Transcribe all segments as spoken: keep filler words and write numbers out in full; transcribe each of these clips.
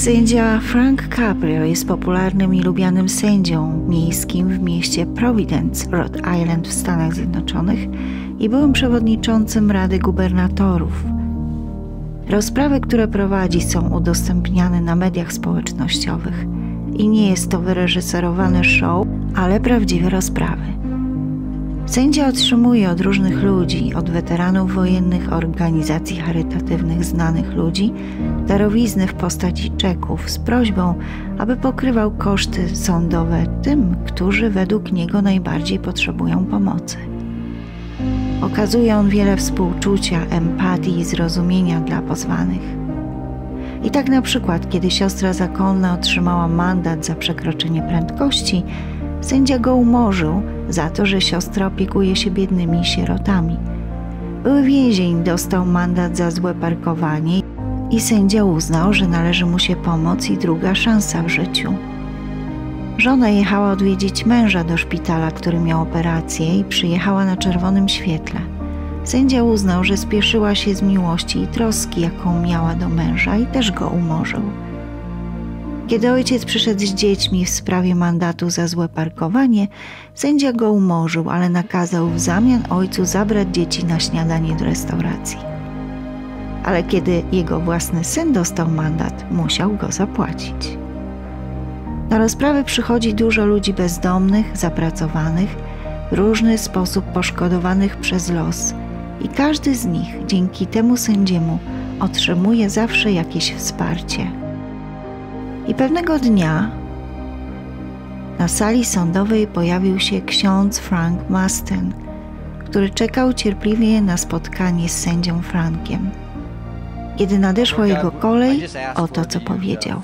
Sędzia Frank Caprio jest popularnym i lubianym sędzią miejskim w mieście Providence, Rhode Island w Stanach Zjednoczonych i byłym przewodniczącym Rady Gubernatorów. Rozprawy, które prowadzi, są udostępniane na mediach społecznościowych i nie jest to wyreżyserowane show, ale prawdziwe rozprawy. Sędzia otrzymuje od różnych ludzi, od weteranów wojennych, organizacji charytatywnych, znanych ludzi, darowizny w postaci czeków z prośbą, aby pokrywał koszty sądowe tym, którzy według niego najbardziej potrzebują pomocy. Okazuje on wiele współczucia, empatii i zrozumienia dla pozwanych. I tak na przykład, kiedy siostra zakonna otrzymała mandat za przekroczenie prędkości, sędzia go umorzył za to, że siostra opiekuje się biednymi sierotami. Były więzień dostał mandat za złe parkowanie i sędzia uznał, że należy mu się pomoc i druga szansa w życiu. Żona jechała odwiedzić męża do szpitala, który miał operację i przyjechała na czerwonym świetle. Sędzia uznał, że spieszyła się z miłości i troski, jaką miała do męża i też go umorzył. Kiedy ojciec przyszedł z dziećmi w sprawie mandatu za złe parkowanie, sędzia go umorzył, ale nakazał w zamian ojcu zabrać dzieci na śniadanie do restauracji. Ale kiedy jego własny syn dostał mandat, musiał go zapłacić. Na rozprawy przychodzi dużo ludzi bezdomnych, zapracowanych, w różny sposób poszkodowanych przez los i każdy z nich dzięki temu sędziemu otrzymuje zawsze jakieś wsparcie. I pewnego dnia na sali sądowej pojawił się ksiądz Frank Maston, który czekał cierpliwie na spotkanie z sędzią Frankiem. Kiedy nadeszła jego kolej, oto co powiedział.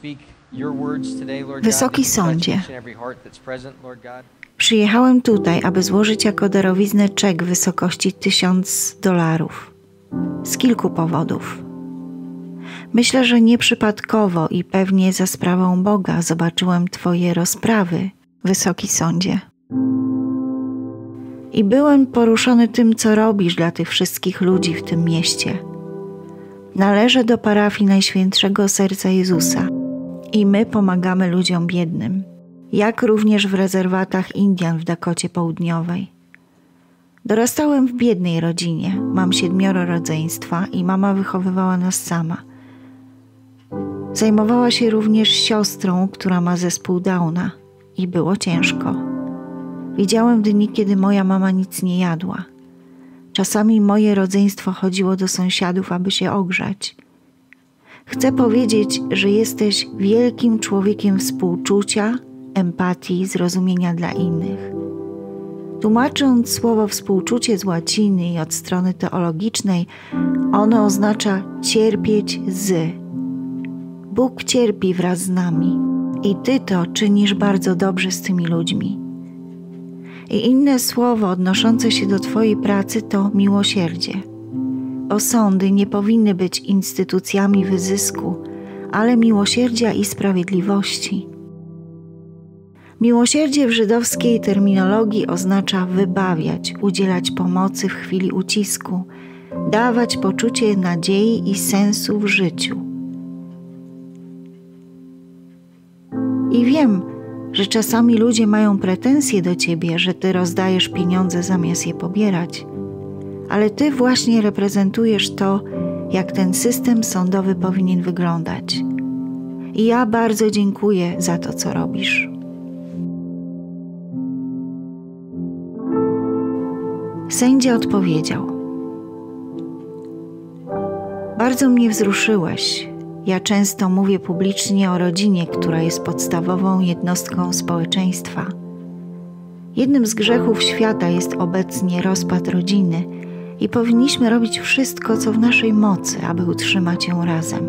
Wysoki sądzie, przyjechałem tutaj, aby złożyć jako darowiznę czek w wysokości tysiąc dolarów. Z kilku powodów. Myślę, że nieprzypadkowo i pewnie za sprawą Boga zobaczyłem Twoje rozprawy, Wysoki Sądzie. I byłem poruszony tym, co robisz dla tych wszystkich ludzi w tym mieście. Należę do parafii Najświętszego Serca Jezusa i my pomagamy ludziom biednym, jak również w rezerwatach Indian w Dakocie Południowej. Dorastałem w biednej rodzinie, mam siedmioro rodzeństwa i mama wychowywała nas sama. Zajmowała się również siostrą, która ma zespół Downa i było ciężko. Widziałem dni, kiedy moja mama nic nie jadła. Czasami moje rodzeństwo chodziło do sąsiadów, aby się ogrzać. Chcę powiedzieć, że jesteś wielkim człowiekiem współczucia, empatii, zrozumienia dla innych. Tłumacząc słowo współczucie z łaciny i od strony teologicznej, ono oznacza cierpieć z. Bóg cierpi wraz z nami i Ty to czynisz bardzo dobrze z tymi ludźmi. I inne słowo odnoszące się do Twojej pracy to miłosierdzie. Bo sądy nie powinny być instytucjami wyzysku, ale miłosierdzia i sprawiedliwości. Miłosierdzie w żydowskiej terminologii oznacza wybawiać, udzielać pomocy w chwili ucisku, dawać poczucie nadziei i sensu w życiu. I wiem, że czasami ludzie mają pretensje do Ciebie, że Ty rozdajesz pieniądze zamiast je pobierać, ale Ty właśnie reprezentujesz to, jak ten system sądowy powinien wyglądać. I ja bardzo dziękuję za to, co robisz. Sędzia odpowiedział: bardzo mnie wzruszyłeś. Ja często mówię publicznie o rodzinie, która jest podstawową jednostką społeczeństwa. Jednym z grzechów świata jest obecnie rozpad rodziny i powinniśmy robić wszystko, co w naszej mocy, aby utrzymać ją razem.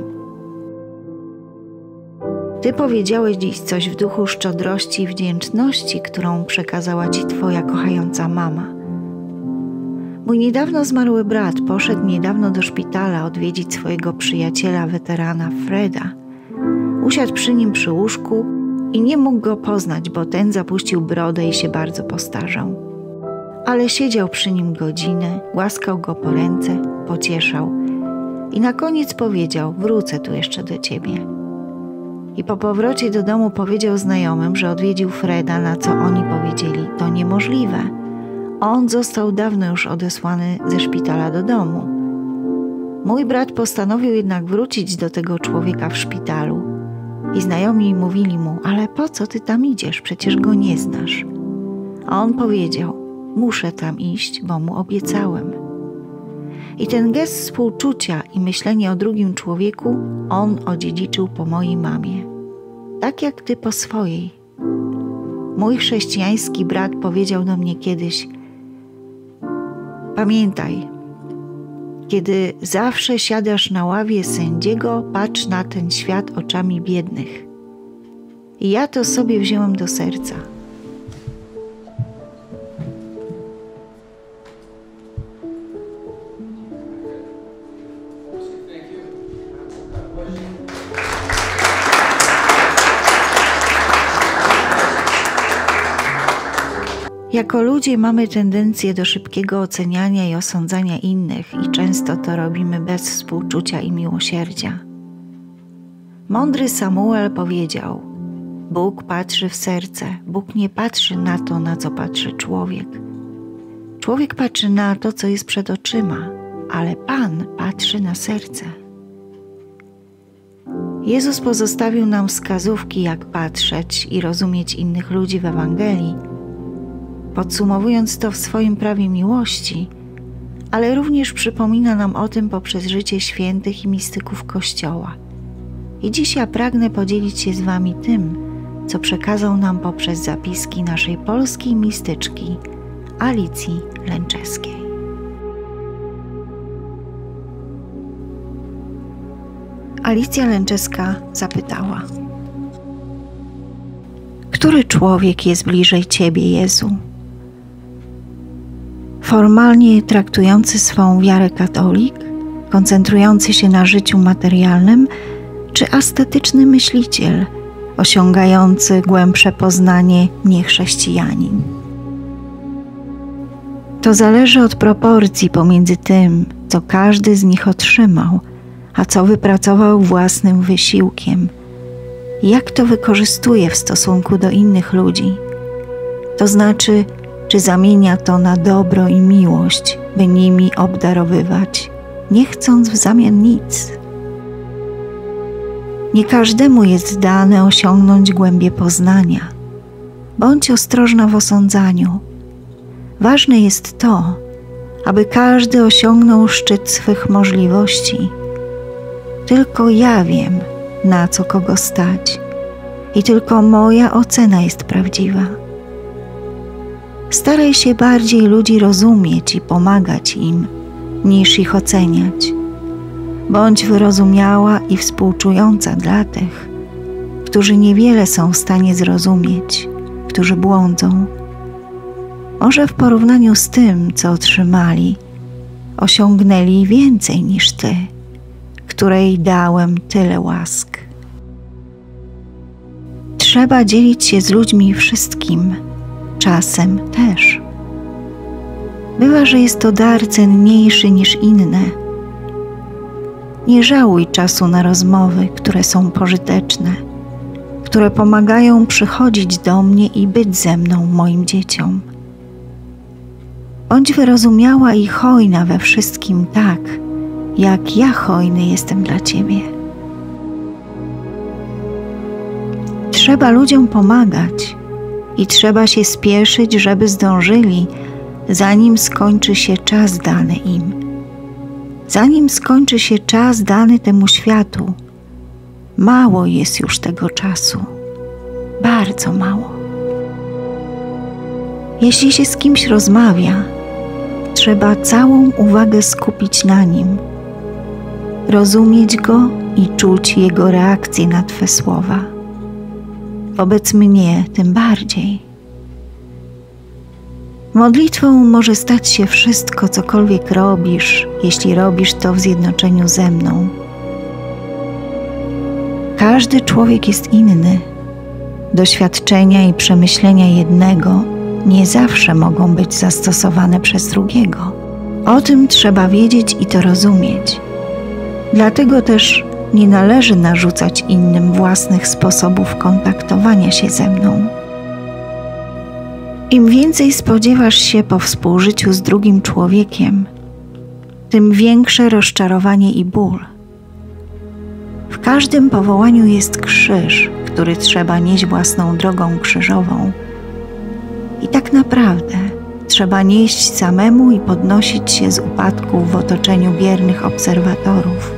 Ty powiedziałeś dziś coś w duchu szczodrości i wdzięczności, którą przekazała Ci Twoja kochająca mama. Mój niedawno zmarły brat poszedł niedawno do szpitala odwiedzić swojego przyjaciela, weterana Freda. Usiadł przy nim przy łóżku i nie mógł go poznać, bo ten zapuścił brodę i się bardzo postarzał. Ale siedział przy nim godzinę, głaskał go po ręce, pocieszał i na koniec powiedział: wrócę tu jeszcze do Ciebie. I po powrocie do domu powiedział znajomym, że odwiedził Freda, na co oni powiedzieli: to niemożliwe. On został dawno już odesłany ze szpitala do domu. Mój brat postanowił jednak wrócić do tego człowieka w szpitalu i znajomi mówili mu: ale po co ty tam idziesz? Przecież go nie znasz. A on powiedział: muszę tam iść, bo mu obiecałem. I ten gest współczucia i myślenie o drugim człowieku on odziedziczył po mojej mamie. Tak jak ty po swojej. Mój chrześcijański brat powiedział do mnie kiedyś: pamiętaj, kiedy zawsze siadasz na ławie sędziego, patrz na ten świat oczami biednych. I ja to sobie wziąłem do serca. Jako ludzie mamy tendencję do szybkiego oceniania i osądzania innych i często to robimy bez współczucia i miłosierdzia. Mądry Samuel powiedział: Bóg patrzy w serce, Bóg nie patrzy na to, na co patrzy człowiek. Człowiek patrzy na to, co jest przed oczyma, ale Pan patrzy na serce. Jezus pozostawił nam wskazówki, jak patrzeć i rozumieć innych ludzi w Ewangelii, podsumowując to w swoim prawie miłości, ale również przypomina nam o tym poprzez życie świętych i mistyków Kościoła. I dziś ja pragnę podzielić się z wami tym, co przekazał nam poprzez zapiski naszej polskiej mistyczki Alicji Lęczeskiej. Alicja Lęczeska zapytała: który człowiek jest bliżej Ciebie, Jezu? Formalnie traktujący swą wiarę katolik, koncentrujący się na życiu materialnym, czy ascetyczny myśliciel, osiągający głębsze poznanie niechrześcijanin? To zależy od proporcji pomiędzy tym, co każdy z nich otrzymał, a co wypracował własnym wysiłkiem. Jak to wykorzystuje w stosunku do innych ludzi? To znaczy, czy zamienia to na dobro i miłość, by nimi obdarowywać, nie chcąc w zamian nic. Nie każdemu jest dane osiągnąć głębię poznania. Bądź ostrożna w osądzaniu. Ważne jest to, aby każdy osiągnął szczyt swych możliwości. Tylko ja wiem, na co kogo stać, i tylko moja ocena jest prawdziwa. Staraj się bardziej ludzi rozumieć i pomagać im, niż ich oceniać. Bądź wyrozumiała i współczująca dla tych, którzy niewiele są w stanie zrozumieć, którzy błądzą. Może w porównaniu z tym, co otrzymali, osiągnęli więcej niż ty, której dałem tyle łask. Trzeba dzielić się z ludźmi wszystkim, czasem też. Bywa, że jest to dar cenniejszy niż inne. Nie żałuj czasu na rozmowy, które są pożyteczne, które pomagają przychodzić do mnie i być ze mną, moim dzieciom. Bądź wyrozumiała i hojna we wszystkim tak, jak ja hojny jestem dla Ciebie. Trzeba ludziom pomagać i trzeba się spieszyć, żeby zdążyli, zanim skończy się czas dany im. Zanim skończy się czas dany temu światu, mało jest już tego czasu. Bardzo mało. Jeśli się z kimś rozmawia, trzeba całą uwagę skupić na nim, rozumieć go i czuć jego reakcję na Twe słowa. Wobec mnie tym bardziej. Modlitwą może stać się wszystko, cokolwiek robisz, jeśli robisz to w zjednoczeniu ze mną. Każdy człowiek jest inny. Doświadczenia i przemyślenia jednego nie zawsze mogą być zastosowane przez drugiego. O tym trzeba wiedzieć i to rozumieć. Dlatego też nie należy narzucać innym własnych sposobów kontaktowania się ze mną. Im więcej spodziewasz się po współżyciu z drugim człowiekiem, tym większe rozczarowanie i ból. W każdym powołaniu jest krzyż, który trzeba nieść własną drogą krzyżową. I tak naprawdę trzeba nieść samemu i podnosić się z upadków w otoczeniu biernych obserwatorów.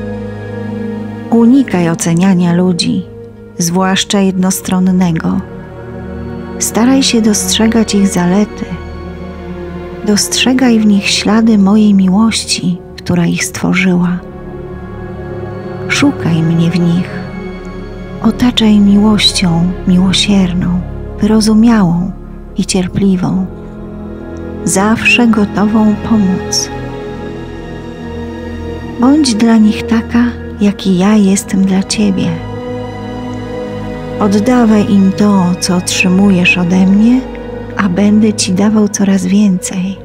Unikaj oceniania ludzi, zwłaszcza jednostronnego. Staraj się dostrzegać ich zalety. Dostrzegaj w nich ślady mojej miłości, która ich stworzyła. Szukaj mnie w nich. Otaczaj miłością miłosierną, wyrozumiałą i cierpliwą, zawsze gotową pomóc. Bądź dla nich taka, jak i ja jestem dla Ciebie. Oddawaj im to, co otrzymujesz ode mnie, a będę Ci dawał coraz więcej.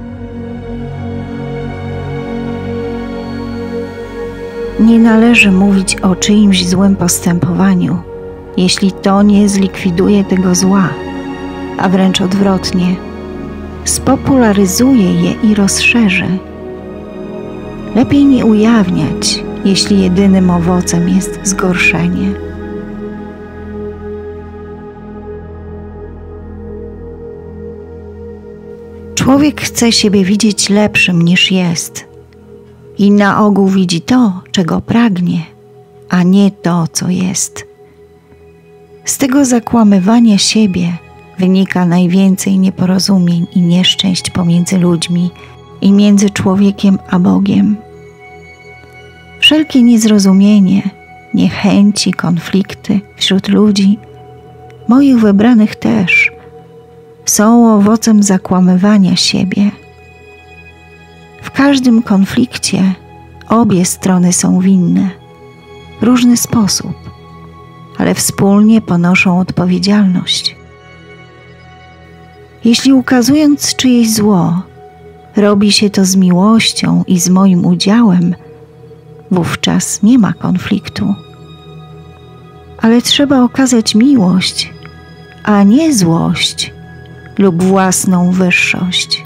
Nie należy mówić o czyimś złym postępowaniu, jeśli to nie zlikwiduje tego zła, a wręcz odwrotnie, spopularyzuje je i rozszerzy. Lepiej nie ujawniać, jeśli jedynym owocem jest zgorszenie. Człowiek chce siebie widzieć lepszym niż jest i na ogół widzi to, czego pragnie, a nie to, co jest. Z tego zakłamywania siebie wynika najwięcej nieporozumień i nieszczęść pomiędzy ludźmi i między człowiekiem a Bogiem. Wszelkie niezrozumienie, niechęci, konflikty wśród ludzi, moich wybranych też, są owocem zakłamywania siebie. W każdym konflikcie obie strony są winne w różny sposób, ale wspólnie ponoszą odpowiedzialność. Jeśli ukazując czyjeś zło, robi się to z miłością i z moim udziałem, wówczas nie ma konfliktu. Ale trzeba okazać miłość, a nie złość lub własną wyższość.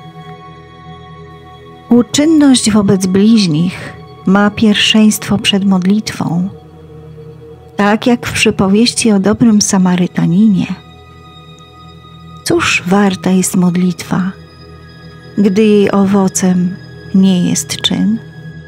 Uczynność wobec bliźnich ma pierwszeństwo przed modlitwą, tak jak w przypowieści o dobrym Samarytaninie. Cóż warta jest modlitwa, gdy jej owocem nie jest czyn?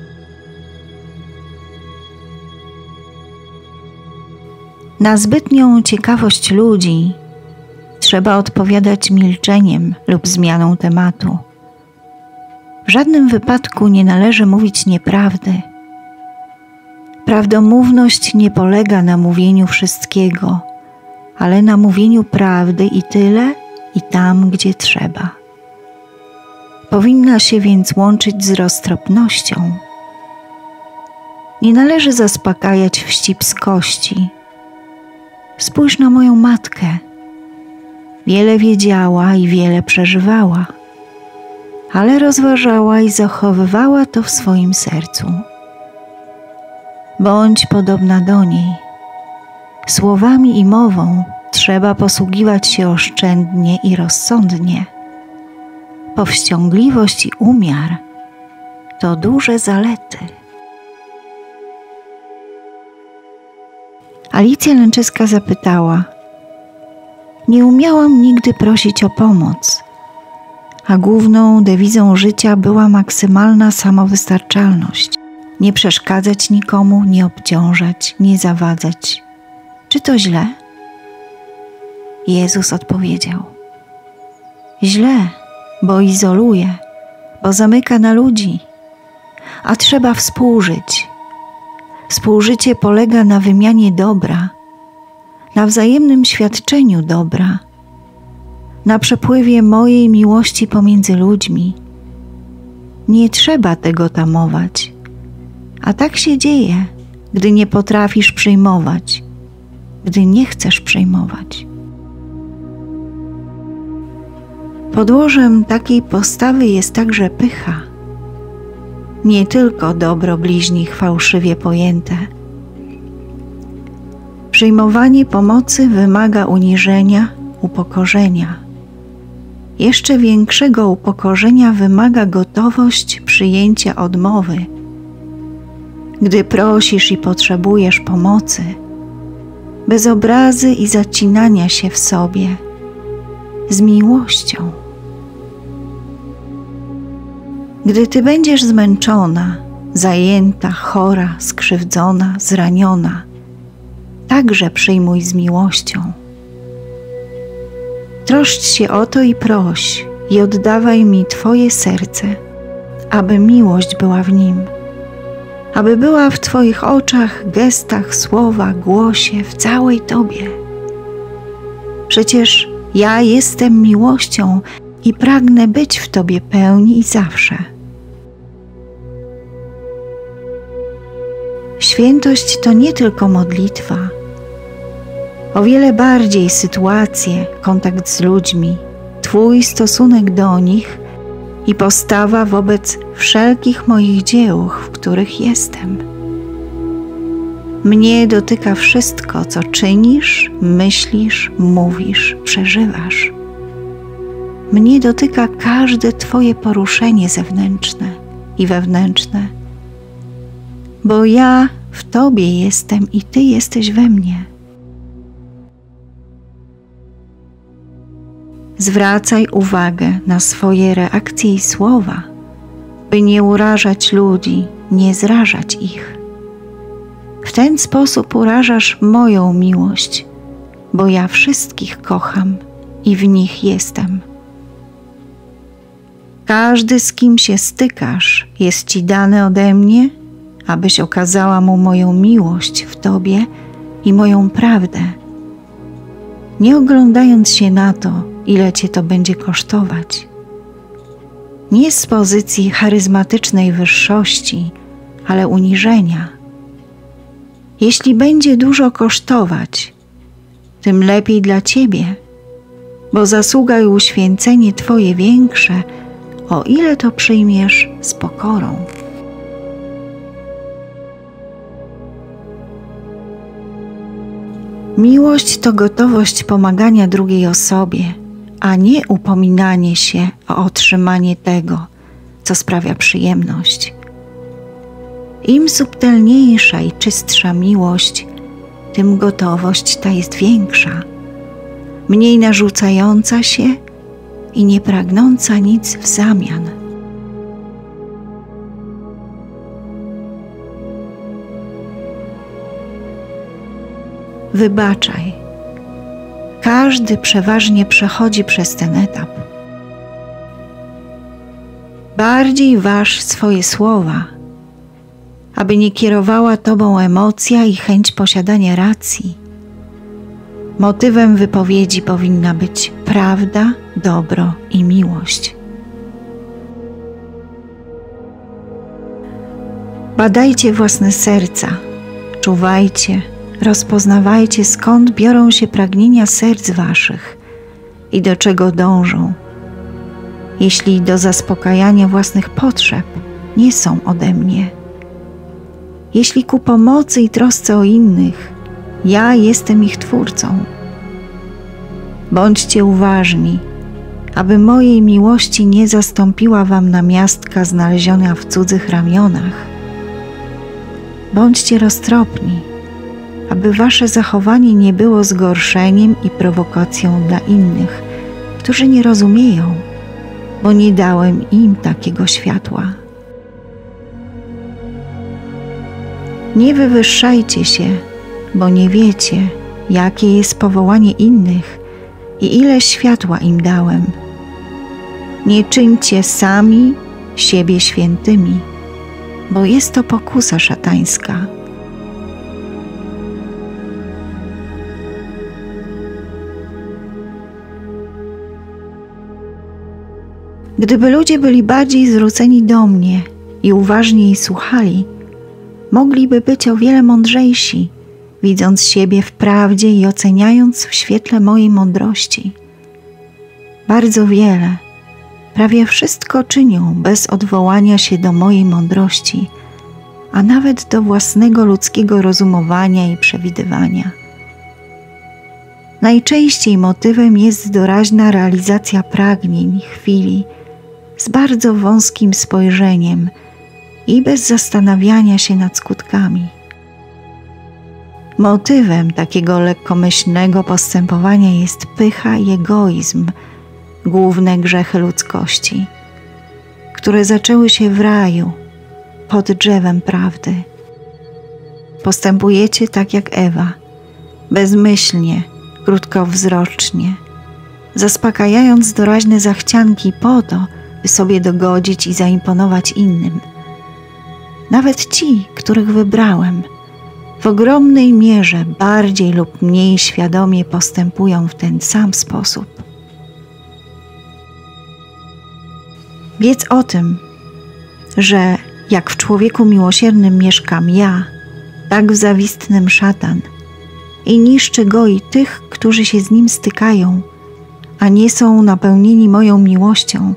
Na zbytnią ciekawość ludzi trzeba odpowiadać milczeniem lub zmianą tematu. W żadnym wypadku nie należy mówić nieprawdy. Prawdomówność nie polega na mówieniu wszystkiego, ale na mówieniu prawdy i tyle, i tam, gdzie trzeba. Powinna się więc łączyć z roztropnością. Nie należy zaspokajać wścibskości. Spójrz na moją matkę. Wiele wiedziała i wiele przeżywała, ale rozważała i zachowywała to w swoim sercu. Bądź podobna do niej. Słowami i mową trzeba posługiwać się oszczędnie i rozsądnie. Powściągliwość i umiar to duże zalety. Alicja Lęczyska zapytała: nie umiałam nigdy prosić o pomoc, a główną dewizą życia była maksymalna samowystarczalność. Nie przeszkadzać nikomu, nie obciążać, nie zawadzać. Czy to źle? Jezus odpowiedział: źle, bo izoluje, bo zamyka na ludzi, a trzeba współżyć. Współżycie polega na wymianie dobra, na wzajemnym świadczeniu dobra, na przepływie mojej miłości pomiędzy ludźmi. Nie trzeba tego tamować, a tak się dzieje, gdy nie potrafisz przyjmować, gdy nie chcesz przyjmować. Podłożem takiej postawy jest także pycha, nie tylko dobro bliźnich fałszywie pojęte, Przyjmowanie pomocy wymaga uniżenia, upokorzenia. Jeszcze większego upokorzenia wymaga gotowość przyjęcia odmowy. Gdy prosisz i potrzebujesz pomocy, bez obrazy i zacinania się w sobie, z miłością. Gdy Ty będziesz zmęczona, zajęta, chora, skrzywdzona, zraniona, także przyjmuj z miłością. Troszcz się o to i proś i oddawaj mi Twoje serce, aby miłość była w nim, aby była w Twoich oczach, gestach, słowach, głosie, w całej Tobie. Przecież ja jestem miłością i pragnę być w Tobie pełni i zawsze. Świętość to nie tylko modlitwa, o wiele bardziej sytuacje, kontakt z ludźmi, Twój stosunek do nich i postawa wobec wszelkich moich dzieł, w których jestem. Mnie dotyka wszystko, co czynisz, myślisz, mówisz, przeżywasz. Mnie dotyka każde Twoje poruszenie zewnętrzne i wewnętrzne, bo ja w Tobie jestem i Ty jesteś we mnie. Zwracaj uwagę na swoje reakcje i słowa, by nie urażać ludzi, nie zrażać ich. W ten sposób urażasz moją miłość, bo ja wszystkich kocham i w nich jestem. Każdy, z kim się stykasz, jest Ci dany ode mnie, abyś okazała mu moją miłość w Tobie i moją prawdę, nie oglądając się na to, ile Cię to będzie kosztować. Nie z pozycji charyzmatycznej wyższości, ale uniżenia. Jeśli będzie dużo kosztować, tym lepiej dla Ciebie, bo zasługa i uświęcenie Twoje większe, o ile to przyjmiesz z pokorą. Miłość to gotowość pomagania drugiej osobie, a nie upominanie się o otrzymanie tego, co sprawia przyjemność. Im subtelniejsza i czystsza miłość, tym gotowość ta jest większa, mniej narzucająca się i nie pragnąca nic w zamian. Wybaczaj. Każdy przeważnie przechodzi przez ten etap. Bardziej waż swoje słowa, aby nie kierowała Tobą emocja i chęć posiadania racji. Motywem wypowiedzi powinna być prawda, dobro i miłość. Badajcie własne serca, czuwajcie, rozpoznawajcie, skąd biorą się pragnienia serc waszych i do czego dążą, jeśli do zaspokajania własnych potrzeb nie są ode mnie. Jeśli ku pomocy i trosce o innych, ja jestem ich Twórcą. Bądźcie uważni, aby mojej miłości nie zastąpiła wam namiastka znaleziona w cudzych ramionach. Bądźcie roztropni, aby wasze zachowanie nie było zgorszeniem i prowokacją dla innych, którzy nie rozumieją, bo nie dałem im takiego światła. Nie wywyższajcie się, bo nie wiecie, jakie jest powołanie innych i ile światła im dałem. Nie czyńcie sami siebie świętymi, bo jest to pokusa szatańska. Gdyby ludzie byli bardziej zwróceni do mnie i uważniej słuchali, mogliby być o wiele mądrzejsi, widząc siebie w prawdzie i oceniając w świetle mojej mądrości. Bardzo wiele, prawie wszystko czynią bez odwołania się do mojej mądrości, a nawet do własnego ludzkiego rozumowania i przewidywania. Najczęściej motywem jest doraźna realizacja pragnień chwili z bardzo wąskim spojrzeniem i bez zastanawiania się nad skutkami. Motywem takiego lekkomyślnego postępowania jest pycha i egoizm, główne grzechy ludzkości, które zaczęły się w raju, pod drzewem prawdy. Postępujecie tak jak Ewa, bezmyślnie, krótkowzrocznie, zaspokajając doraźne zachcianki po to, by sobie dogodzić i zaimponować innym. Nawet ci, których wybrałem, w ogromnej mierze bardziej lub mniej świadomie postępują w ten sam sposób. Wiedz o tym, że jak w człowieku miłosiernym mieszkam ja, tak w zawistnym szatan i niszczy go i tych, którzy się z nim stykają, a nie są napełnieni moją miłością.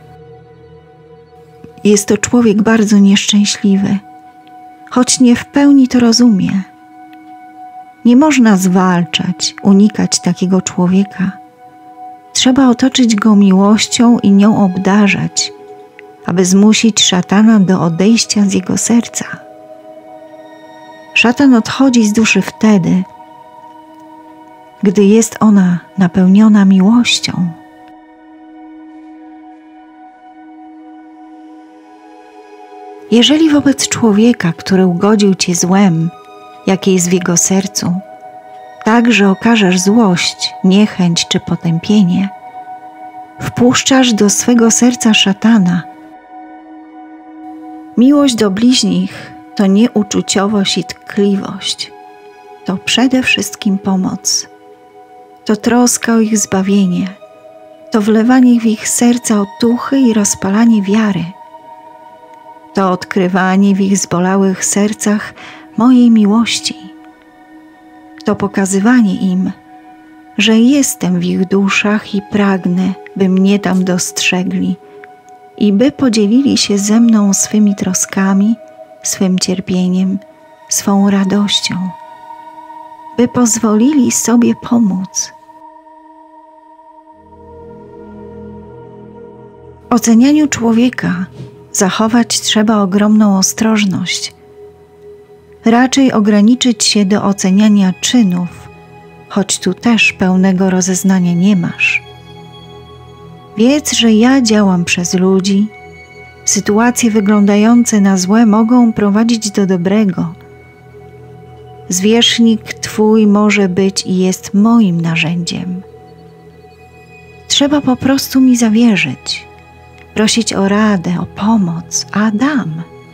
Jest to człowiek bardzo nieszczęśliwy, choć nie w pełni to rozumie. Nie można zwalczać, unikać takiego człowieka. Trzeba otoczyć go miłością i nią obdarzać, aby zmusić szatana do odejścia z jego serca. Szatan odchodzi z duszy wtedy, gdy jest ona napełniona miłością. Jeżeli wobec człowieka, który ugodził cię złem, jakie jest w jego sercu, także okażesz złość, niechęć czy potępienie, wpuszczasz do swego serca szatana. Miłość do bliźnich to nie uczuciowość i tkliwość, to przede wszystkim pomoc, to troska o ich zbawienie, to wlewanie w ich serca otuchy i rozpalanie wiary, to odkrywanie w ich zbolałych sercach mojej miłości, to pokazywanie im, że jestem w ich duszach i pragnę, by mnie tam dostrzegli i by podzielili się ze mną swymi troskami, swym cierpieniem, swą radością, by pozwolili sobie pomóc. W ocenianiu człowieka zachować trzeba ogromną ostrożność. Raczej ograniczyć się do oceniania czynów, choć tu też pełnego rozeznania nie masz. Wiedz, że ja działam przez ludzi. Sytuacje wyglądające na złe mogą prowadzić do dobrego. Zwierzchnik Twój może być i jest moim narzędziem. Trzeba po prostu mi zawierzyć, prosić o radę, o pomoc, a dam.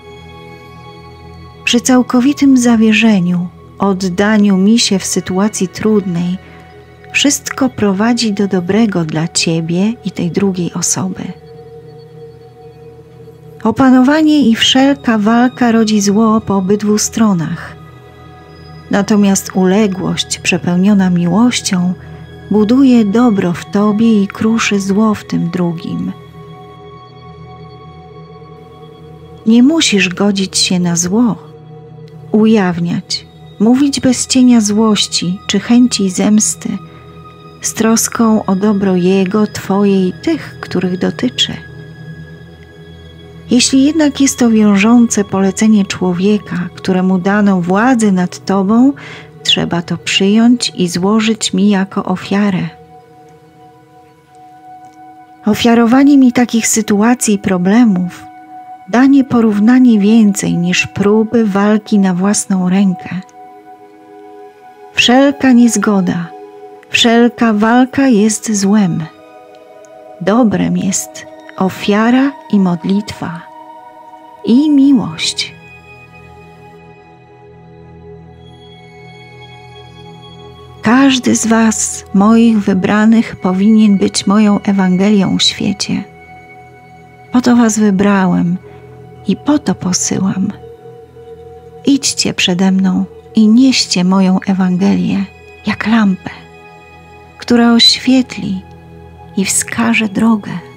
Przy całkowitym zawierzeniu, oddaniu mi się w sytuacji trudnej, wszystko prowadzi do dobrego dla Ciebie i tej drugiej osoby. Opanowanie i wszelka walka rodzi zło po obydwu stronach. Natomiast uległość przepełniona miłością buduje dobro w Tobie i kruszy zło w tym drugim. Nie musisz godzić się na zło, ujawniać, mówić bez cienia złości czy chęci zemsty, z troską o dobro Jego, Twoje i tych, których dotyczy. Jeśli jednak jest to wiążące polecenie człowieka, któremu dano władzę nad Tobą, trzeba to przyjąć i złożyć mi jako ofiarę. Ofiarowanie mi takich sytuacji i problemów da nieporównanie więcej niż próby walki na własną rękę. Wszelka niezgoda, wszelka walka jest złem. Dobrem jest ofiara i modlitwa i miłość. Każdy z Was, moich wybranych, powinien być moją Ewangelią w świecie. Po to Was wybrałem i po to posyłam. Idźcie przede mną i nieście moją Ewangelię jak lampę, która oświetli i wskaże drogę.